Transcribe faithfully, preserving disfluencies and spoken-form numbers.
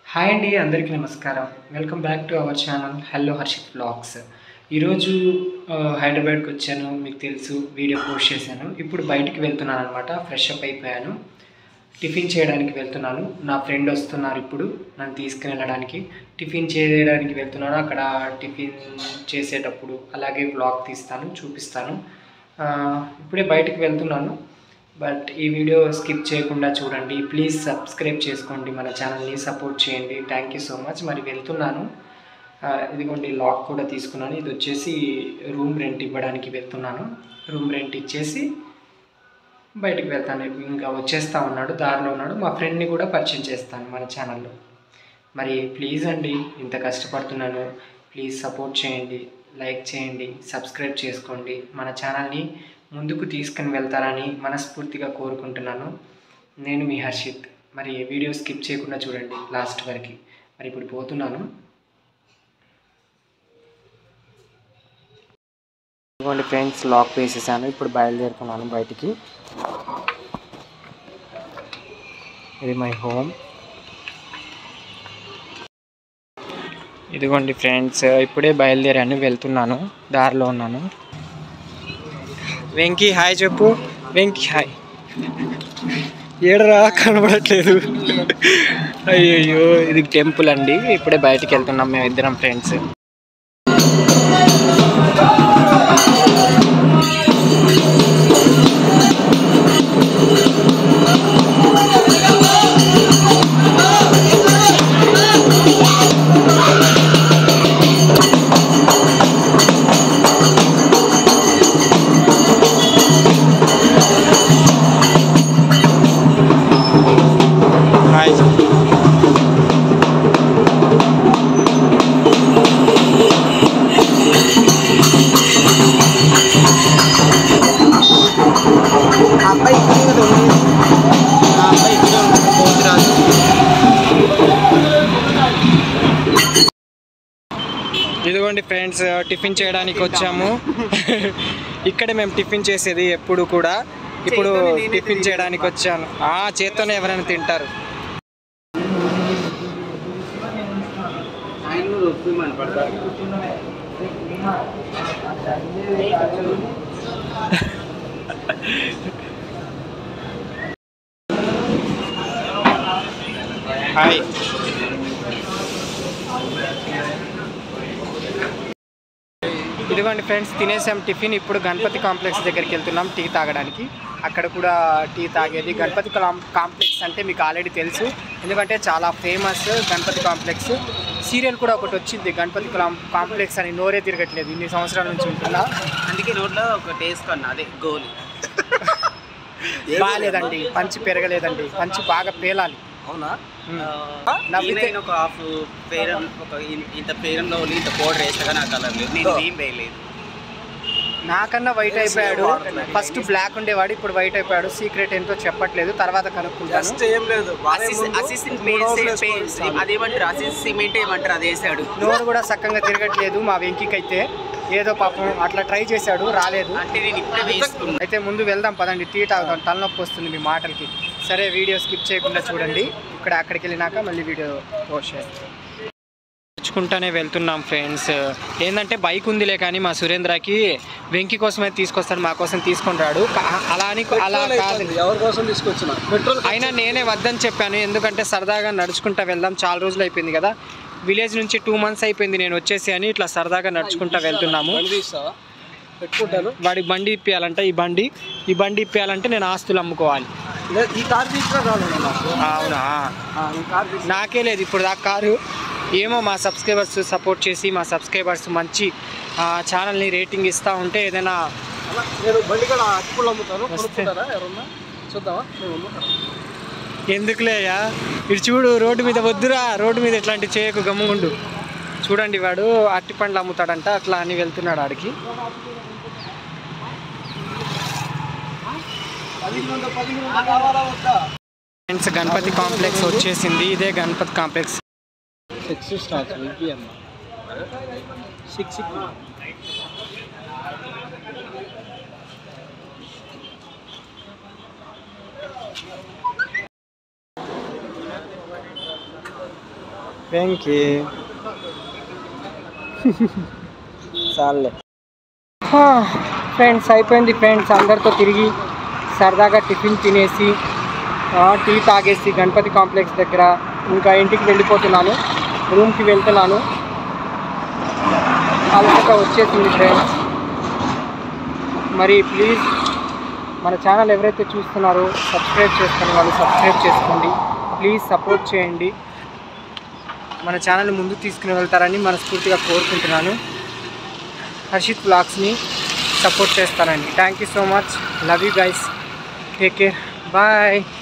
Hi అండి, అందరికీ నమస్కారం. Welcome back to our channel hello Harshit vlogs. ఈరోజు హైదరాబాద్కి వచ్చాను, మీకు తెలుసు, వీడియో పోస్ట్ చేశాను. ఇప్పుడు బయటికి వెళ్తున్నాను అనమాట. ఫ్రెష్ అప్ అయిపోయాను, టిఫిన్ చేయడానికి వెళ్తున్నాను. నా ఫ్రెండ్ వస్తున్నారు ఇప్పుడు నన్ను తీసుకుని వెళ్ళడానికి. టిఫిన్ చేయడానికి వెళ్తున్నాను. అక్కడ టిఫిన్ చేసేటప్పుడు అలాగే వ్లాగ్ తీస్తాను, చూపిస్తాను. ఇప్పుడే బయటికి వెళ్తున్నాను. బట్ ఈ వీడియో స్కిప్ చేయకుండా చూడండి. ప్లీజ్ సబ్స్క్రైబ్ చేసుకోండి, మన ఛానల్ని సపోర్ట్ చేయండి. Thank you so much. మరి వెళ్తున్నాను. ఇదిగోండి లాక్ కూడా తీసుకున్నాను. ఇది వచ్చేసి రూమ్ రెంట్ ఇవ్వడానికి వెళ్తున్నాను. రూమ్ రెంట్ ఇచ్చేసి బయటికి వెళ్తాను. ఇంకా వచ్చేస్తా ఉన్నాడు, దారిలో ఉన్నాడు. మా ఫ్రెండ్ని కూడా పరిచయం చేస్తాను మన ఛానల్లో. మరి ప్లీజ్ అండి, ఇంత కష్టపడుతున్నాను, ప్లీజ్ సపోర్ట్ చేయండి, లైక్ చేయండి, సబ్స్క్రైబ్ చేసుకోండి. మన ఛానల్ని ముందుకు తీసుకుని వెళ్తారని మనస్ఫూర్తిగా కోరుకుంటున్నాను. నేను మీ హర్షిత్. మరి వీడియో స్కిప్ చేయకుండా చూడండి లాస్ట్ వరకు. మరి ఇప్పుడు పోతున్నాను. ఇదిగోండి ఫ్రెండ్స్, లాక్ వేసేసాను. ఇప్పుడు బయలుదేరుతున్నాను బయటికి. ఇది మై హోమ్. ఇదిగోండి ఫ్రెండ్స్, ఇప్పుడే బయలుదేరాను, వెళ్తున్నాను, దారిలో ఉన్నాను. వెంకీ హాయ్ చెప్పు. వెంకీ హాయ్. ఏడరా కనబడట్లేదు. అయ్యయ్యో, ఇది టెంపుల్ అండి. ఇప్పుడే బయటికి వెళ్తున్నాం మేము ఇద్దరం ఫ్రెండ్స్. ఇదిగోండి ఫ్రెండ్స్, టిఫిన్ చేయడానికి వచ్చాము. ఇక్కడే మేము టిఫిన్ చేసేది ఎప్పుడు కూడా. ఇప్పుడు టిఫిన్ చేయడానికి వచ్చాను. ఆ చేత్తోనే ఎవరైనా తింటారు. హాయ్. ఇదిగోండి ఫ్రెండ్స్, తినేసాం టిఫిన్. ఇప్పుడు గణపతి కాంప్లెక్స్ దగ్గరికి వెళ్తున్నాం టీ తాగడానికి. అక్కడ కూడా టీ తాగేది. గణపతి కాంప్లెక్స్ అంటే మీకు ఆల్రెడీ తెలుసు, ఎందుకంటే చాలా ఫేమస్ గణపతి కాంప్లెక్స్. సీరియల్ కూడా ఒకటి వచ్చింది, గణపతి కాంప్లెక్స్ అని. నోరే తిరగట్లేదు, ఇన్ని సంవత్సరాల నుంచి ఉంటున్నా. అందుకే రోడ్లో ఒక టేస్ట్ కన్నా అదే గోలి బాగాలేదండి, పంచి పెరగలేదండి. పంచి బాగా పేలాలి. అవునా? ఒక హాఫ్ పేరం, ఒక ఇంత పేరంలో ఇంత పౌడర్ వేస్తాగా నా కలర్ లేదు, నేను ఏం వేయలేదు. నాకన్నా వైట్ అయిపోయాడు. ఫస్ట్ బ్లాక్ ఉండేవాడు, ఇప్పుడు వైట్ అయిపోయాడు. సీక్రెట్ ఏంటో చెప్పట్లేదు, తర్వాత కనుక్కుంటాను. అదేమంటారు, అసిస్ సిమెంట్ ఏమంటారు, అది వేసాడు. నోరు కూడా చక్కగా తిరగట్లేదు మా వెంకీకి అయితే. ఏదో పాపం అట్లా ట్రై చేశాడు, రాలేదు. అయితే ముందు వెళ్దాం పదండి, టీ తాగుదాం. తలనొప్పి వస్తుంది మీ మాటలకి. సరే, వీడియో స్కిప్ చేయకుండా చూడండి. ఇక్కడ అక్కడికి వెళ్ళినాక మళ్ళీ వీడియో పోస్ట్ చేస్తాం. నడుచుకుంటానే వెళ్తున్నాం ఫ్రెండ్స్. ఏంటంటే బైక్ ఉందిలే, కానీ మా సురేంద్రకి వెంకీ కోసమే తీసుకొస్తాడు, మా కోసం తీసుకొని రాడు. అలా అని అలా కాదు, ఎవరి కోసం తీసుకొచ్చిన పెట్రోల్ అయినా నేనే వద్దని చెప్పాను. ఎందుకంటే సరదాగా నడుచుకుంటా వెళ్దాం, చాలా రోజులు అయిపోయింది కదా. విలేజ్ నుంచి టూ మంత్స్ అయిపోయింది నేను వచ్చేసి అని. ఇట్లా సరదాగా నడుచుకుంటా వెళ్తున్నాము. పెట్టుకుంటాను. వాడికి బండి ఇప్పియాలంటే, ఈ బండి ఈ బండి ఇప్పియాలంటే నేను ఆస్తులు అమ్ముకోవాలి. ఈ కారు తీసుకురా. అవునా? నాకే లేదు ఇప్పుడు దాకా కారు. ఏమో మా సబ్స్క్రైబర్స్ సపోర్ట్ చేసి, మా సబ్స్క్రైబర్స్ మంచి ఛానల్ని రేటింగ్ ఇస్తూ ఉంటే ఏదైనా ఎందుకులేయా. ఇటు చూడు, రోడ్డు మీద వద్దురా, రోడ్డు మీద ఇట్లాంటి చేయకు, గమ్ముగుండు. చూడండి, వాడు అరటి పండ్లు అమ్ముతాడంట, అట్లా అని వెళ్తున్నాడు ఆడికి. ఫ్రెండ్స్, గణపతి కాంప్లెక్స్ వచ్చేసింది. ఇదే Ganapathi complex. Six stars six వెంకీ చాలే ఫ్రెండ్స్, అయిపోయింది ఫ్రెండ్స్. అందరితో తిరిగి సరదాగా టిఫిన్ తినేసి టీ తాగేసి గణపతి కాంప్లెక్స్ దగ్గర ఇంకా ఇంటికి వెళ్ళిపోతున్నాను. రూమ్కి వెళ్తున్నాను. అలసట వచ్చేసింది ఫ్రెండ్స్. మరి ప్లీజ్ మన ఛానల్ ఎవరైతే చూస్తున్నారో సబ్స్క్రైబ్ చేసుకుని వాళ్ళు సబ్స్క్రైబ్ చేసుకోండి. ప్లీజ్ సపోర్ట్ చేయండి. మన ఛానల్ ముందుకు తీసుకుని వెళ్తారని మనస్ఫూర్తిగా కోరుకుంటున్నాను. హర్షిత్ వ్లాగ్స్ని సపోర్ట్ చేస్తానండి. Thank you so much. Love you guys. Take care. Bye.